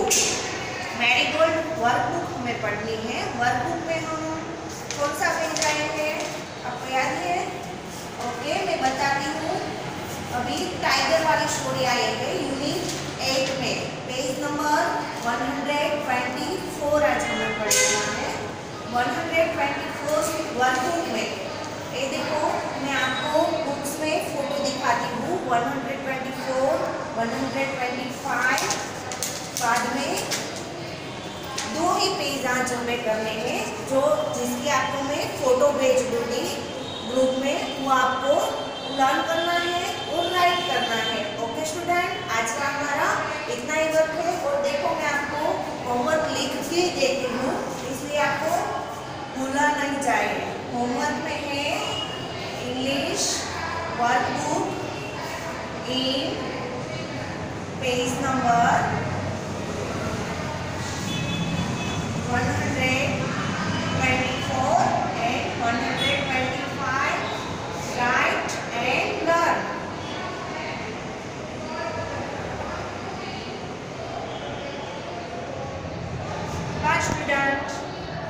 Book, marigold workbook हमें पढ़नी है। वर्कबुक में हम कौन सा पेज आए हैं, आपको याद है? ओके, मैं बताती हूँ। अभी टाइगर वाली स्टोरी आई है यूनिट 8 में, पेज नंबर 124 आज हमें पढ़ना है। 124 वर्कबुक में ये देखो, मैं आपको बुक्स में फोटो दिखाती हूँ। 124, 125, बाद में 2 ही पेज आज हमें करने हैं, जो जिसकी आपको मैं फोटो भेज दूँगी ग्रुप में, वो आपको लर्न करना है और राइट करना है। ओके स्टूडेंट, आज का हमारा इतना ही वर्क है। और देखो, मैं आपको होमवर्क लिख के देती हूँ, इसलिए आपको भूला नहीं जाए। होमवर्क में है English workbook in page number